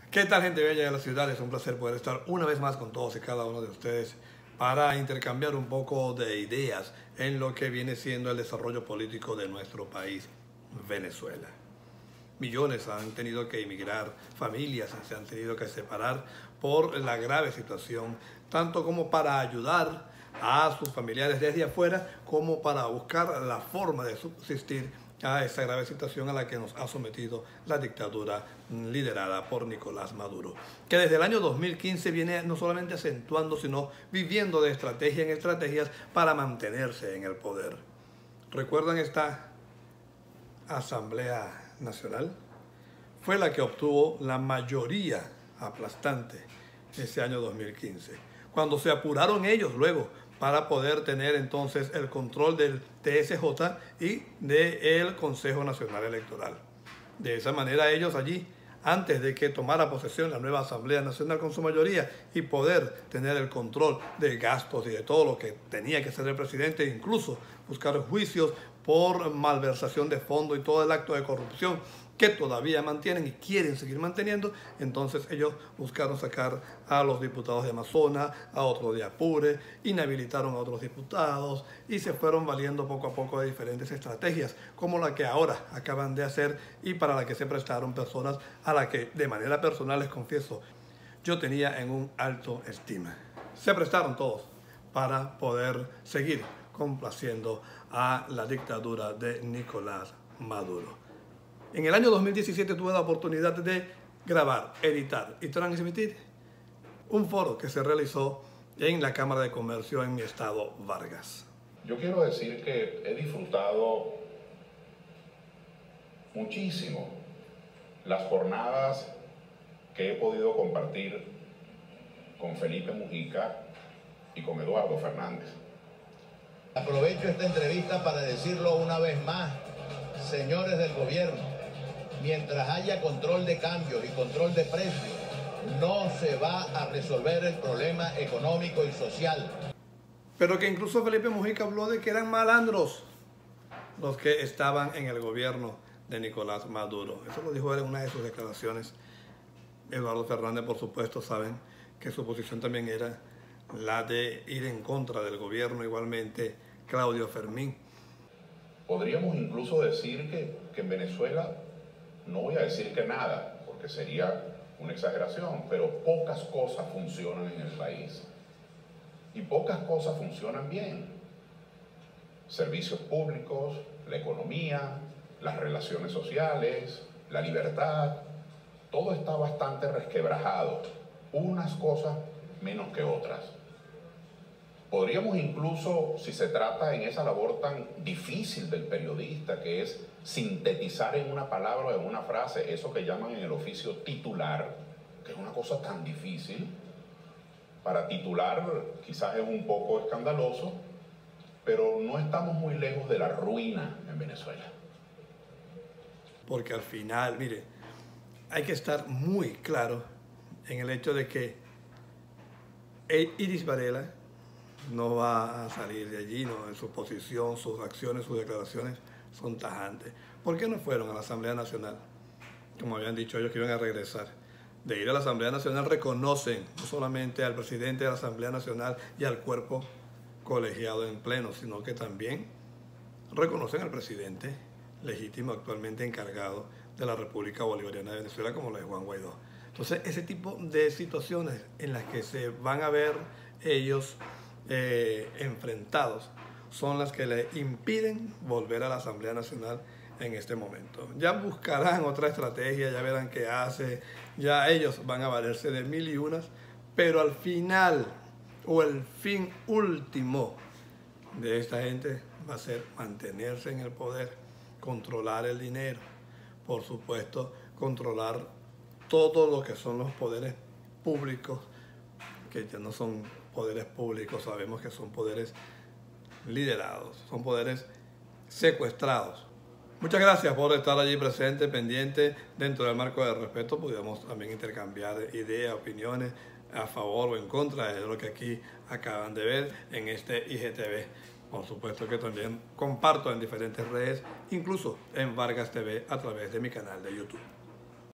¿Qué tal, gente bella de la ciudad? Es un placer poder estar una vez más con todos y cada uno de ustedes para intercambiar un poco de ideas en lo que viene siendo el desarrollo político de nuestro país, Venezuela. Millones han tenido que emigrar, familias se han tenido que separar por la grave situación, tanto como para ayudar a sus familiares desde afuera, como para buscar la forma de subsistir a esa grave situación a la que nos ha sometido la dictadura liderada por Nicolás Maduro, que desde el año 2015 viene no solamente acentuando, sino viviendo de estrategia en estrategias para mantenerse en el poder. ¿Recuerdan esta Asamblea Nacional? Fue la que obtuvo la mayoría aplastante ese año 2015, cuando se apuraron ellos luego para poder tener entonces el control del TSJ y del Consejo Nacional Electoral. De esa manera ellos allí, antes de que tomara posesión la nueva Asamblea Nacional con su mayoría y poder tener el control de gastos y de todo lo que tenía que hacer el presidente, incluso buscar juicios por malversación de fondos y todo el acto de corrupción que todavía mantienen y quieren seguir manteniendo, entonces ellos buscaron sacar a los diputados de Amazonas, a otros de Apure, inhabilitaron a otros diputados y se fueron valiendo poco a poco de diferentes estrategias, como la que ahora acaban de hacer y para la que se prestaron personas a las que de manera personal les confieso, yo tenía en un alto estima. Se prestaron todos para poder seguir complaciendo a la dictadura de Nicolás Maduro. En el año 2017 tuve la oportunidad de grabar, editar y transmitir un foro que se realizó en la Cámara de Comercio en mi estado Vargas. Yo quiero decir que he disfrutado muchísimo las jornadas que he podido compartir con Felipe Mujica y con Eduardo Fernández. Aprovecho esta entrevista para decirlo una vez más, señores del gobierno, mientras haya control de cambios y control de precios, no se va a resolver el problema económico y social. Pero que incluso Felipe Mujica habló de que eran malandros los que estaban en el gobierno de Nicolás Maduro. Eso lo dijo él en una de sus declaraciones. Eduardo Fernández, por supuesto, saben que su posición también era la de ir en contra del gobierno, igualmente Claudio Fermín. Podríamos incluso decir que en Venezuela, no voy a decir que nada, porque sería una exageración, pero pocas cosas funcionan en el país. Y pocas cosas funcionan bien. Servicios públicos, la economía, las relaciones sociales, la libertad, todo está bastante resquebrajado. Unas cosas menos que otras. Podríamos incluso, si se trata en esa labor tan difícil del periodista, que es sintetizar en una palabra o en una frase eso que llaman en el oficio titular, que es una cosa tan difícil, para titular quizás es un poco escandaloso, pero no estamos muy lejos de la ruina en Venezuela. Porque al final, mire, hay que estar muy claro en el hecho de que Iris Varela no va a salir de allí, ¿no? En su posición, sus acciones, sus declaraciones son tajantes. ¿Por qué no fueron a la Asamblea Nacional? Como habían dicho ellos que iban a regresar. De ir a la Asamblea Nacional reconocen no solamente al presidente de la Asamblea Nacional y al cuerpo colegiado en pleno, sino que también reconocen al presidente legítimo actualmente encargado de la República Bolivariana de Venezuela, como lo es Juan Guaidó. Entonces, ese tipo de situaciones en las que se van a ver ellos enfrentados son las que le impiden volver a la Asamblea Nacional en este momento. Ya buscarán otra estrategia, ya verán qué hace, ya ellos van a valerse de mil y unas, pero al final o el fin último de esta gente va a ser mantenerse en el poder, controlar el dinero, por supuesto, controlar todo lo que son los poderes públicos, que ya no son poderes públicos, sabemos que son poderes liderados, son poderes secuestrados. Muchas gracias por estar allí presente, pendiente. Dentro del marco de respeto podemos también intercambiar ideas, opiniones a favor o en contra de lo que aquí acaban de ver en este IGTV. Por supuesto que también comparto en diferentes redes, incluso en Vargas TV a través de mi canal de YouTube.